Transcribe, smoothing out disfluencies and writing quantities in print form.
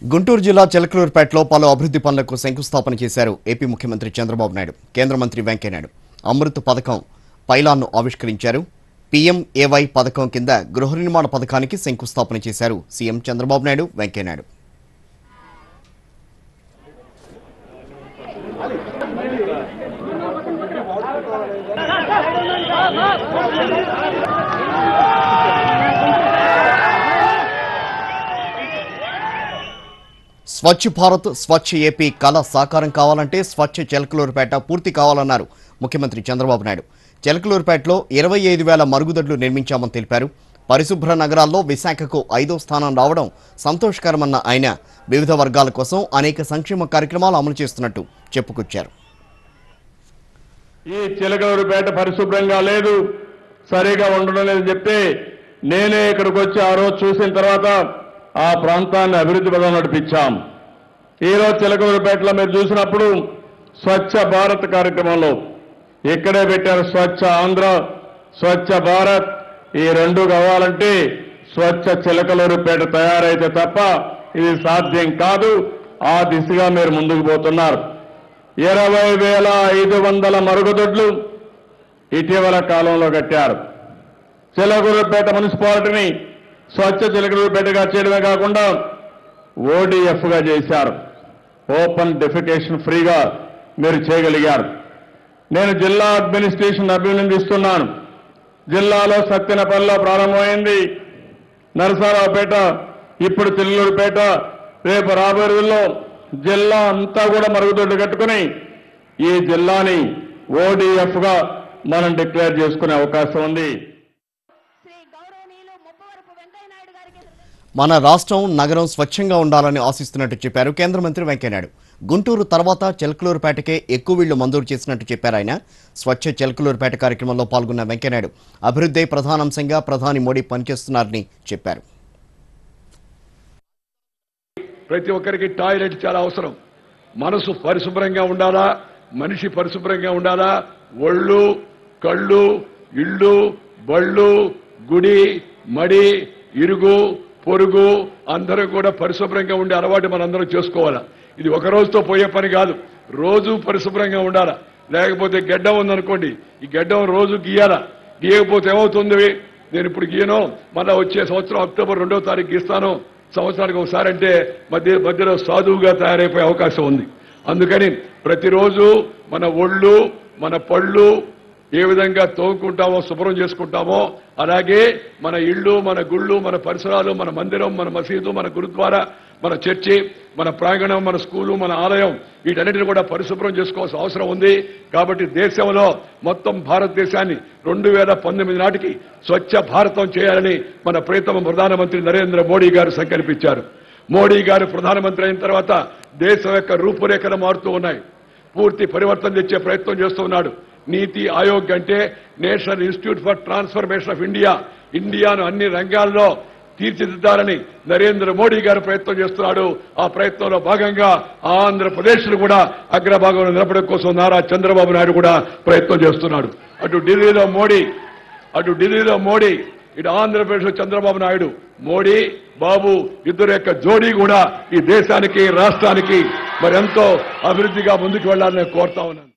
గుంటూరు జిల్లా చిలకలూరుపేటలో పలు అభివృద్ధి పనులకు శంకుస్థాపన చేశారు ఏపీ ముఖ్యమంత్రి చంద్రబాబు నాయుడు. కేంద్ర మంత్రి వెంకయ్యనాయుడు అమృత్ పథకం పైలాన్ను ఆవిష్కరించారు. పీఎంఏవై పథకం కింద గృహ నిర్మాణ పథకానికి శంకుస్థాపన చేశారు సీఎం చంద్రబాబు నాయుడు, వెంకయ్యనాయుడు. స్వచ్ఛ భారత్ స్వచ్ఛ ఏపీ కళ సాకారం కావాలంటే స్వచ్ఛ చిలకలూరుపేట పూర్తి కావాలన్నారు ముఖ్యమంత్రి చంద్రబాబు నాయుడు. చిలకలూరుపేటలో 25,000 మరుగుదొడ్లు నిర్మించామని తెలిపారు. పరిశుభ్ర నగరాల్లో విశాఖకు 5వ స్థానం రావడం సంతోషకరమన్న ఆయన వివిధ వర్గాల కోసం అనేక సంక్షేమ కార్యక్రమాలు అమలు చేస్తున్నట్టు చెప్పుకొచ్చారు. ఈ చిలకలూరుపేట పరిశుభ్రంగా లేదు, సరిగా ఉండడం లేదని చెప్తే నేనే ఇక్కడికి వచ్చి ఆ రోజు చూసిన తర్వాత ఆ ప్రాంతాన్ని అభివృద్ధి పదం నడిపించాం. ఈరోజు చిలకలూరుపేటలో మీరు చూసినప్పుడు స్వచ్ఛ భారత్ కార్యక్రమంలో ఇక్కడే పెట్టారు. స్వచ్ఛ ఆంధ్ర, స్వచ్ఛ భారత్ ఈ రెండు కావాలంటే స్వచ్ఛ చిలకలూరుపేట తయారైతే తప్ప ఇది సాధ్యం కాదు. ఆ దిశగా మీరు ముందుకు పోతున్నారు. 20,500 మరుగుదొడ్లు ఇటీవల కాలంలో కట్టారు. చిలకలూరుపేట మున్సిపాలిటీని స్వచ్ఛ చిలకలూరుపేటగా చేయడమే కాకుండా ఓడిఎఫ్గా చేశారు. ఓపెన్ డెఫికేషన్ ఫ్రీగా మీరు చేయగలిగారు. నేను జిల్లా అడ్మినిస్ట్రేషన్ అభినందిస్తున్నాను. జిల్లాలో సత్తెనపల్లిలో ప్రారంభమైంది, నరసరావుపేట, ఇప్పుడు చిలకలూరుపేట, రేపు రాబోయే రోజుల్లో జిల్లా అంతా కూడా మరుగుదొడ్లు కట్టుకుని ఈ జిల్లాని ఓడిఎఫ్గా మనం డిక్లేర్ చేసుకునే అవకాశం ఉంది. మన రాష్ట్రం నగరం స్వచ్ఛంగా ఉండాలని ఆశిస్తున్నట్టు చెప్పారు కేంద్ర మంత్రి వెంకయ్యనాయుడు. గుంటూరు తర్వాత చిలకలూరుపేటకే ఎక్కువ ఇళ్లు మంజూరు చేసినట్టు చెప్పారు ఆయన. స్వచ్ఛ చిలకలూరుపేట కార్యక్రమంలో పాల్గొన్న వెంకయ్యనాయుడు అభివృద్ధి ప్రధానాంశంగా ప్రధాని మోడీ పనిచేస్తున్నారని చెప్పారు. ప్రతి ఒక్కరికి టాయిలెట్ చాలా అవసరం. మనసు పరిశుభ్రంగా ఉండాలా, మనిషి పరిశుభ్రంగా ఉండాలా. ఒళ్ళు, కళ్ళు, ఇళ్ళు, బళ్ళు, గుడి, మడి, ఇరుగు, పొరుగు అందరూ కూడా పరిశుభ్రంగా ఉండే అలవాటు మనందరం చేసుకోవాలా. ఇది ఒక రోజుతో పోయే పని కాదు. రోజు పరిశుభ్రంగా ఉండాలా. లేకపోతే గెడ్డం ఉందనుకోండి, ఈ గెడ్డం రోజు గీయాలా. గీయకపోతే ఏమవుతుంది? నేను ఇప్పుడు గీయను, మళ్ళా వచ్చే సంవత్సరం అక్టోబర్ 2వ తారీఖు గీస్తాను, సంవత్సరానికి ఒకసారి అంటే మధ్యలో సాధువుగా తయారైపోయే అవకాశం ఉంది. అందుకని ప్రతిరోజు మన ఒళ్ళు, మన పళ్ళు ఏ విధంగా తోముకుంటామో, శుభ్రం చేసుకుంటామో, అలాగే మన ఇళ్ళు, మన గుళ్ళు, మన పరిసరాలు, మన మందిరం, మన మసీదు, మన గురుద్వారా, మన చర్చి, మన ప్రాంగణం, మన స్కూలు, మన ఆలయం, వీటన్నిటిని కూడా పరిశుభ్రం చేసుకోవాల్సిన అవసరం ఉంది. కాబట్టి దేశంలో మొత్తం భారతదేశాన్ని 2019 నాటికి స్వచ్ఛ భారతం చేయాలని మన ప్రియతమ ప్రధానమంత్రి నరేంద్ర మోడీ గారు సంకల్పించారు. మోడీ గారు ప్రధానమంత్రి అయిన తర్వాత దేశం యొక్క రూపురేఖలు మారుతూ ఉన్నాయి. పూర్తి పరివర్తన తెచ్చే ప్రయత్నం చేస్తున్నాడు. నీతి ఆయోగ్ అంటే national institute for transformation of India, ఇండియాను అన్ని రంగాల్లో తీర్చిదిద్దాలని నరేంద్ర మోడీ గారు ప్రయత్నం చేస్తున్నాడు. ఆ ప్రయత్నంలో భాగంగా ఆంధ్రప్రదేశ్ను కూడా అగ్రభాగంలో నిలపడం కోసం నారా చంద్రబాబు నాయుడు కూడా ప్రయత్నం చేస్తున్నాడు. అటు ఢిల్లీలో మోడీ, ఇటు ఆంధ్రప్రదేశ్లో చంద్రబాబు నాయుడు. మోడీ బాబు ఇద్దరు యొక్క జోడీ కూడా ఈ దేశానికి, రాష్ట్రానికి మరెంతో అభివృద్ధిగా ముందుకు వెళ్లాలని కోరుతా ఉన్నాను.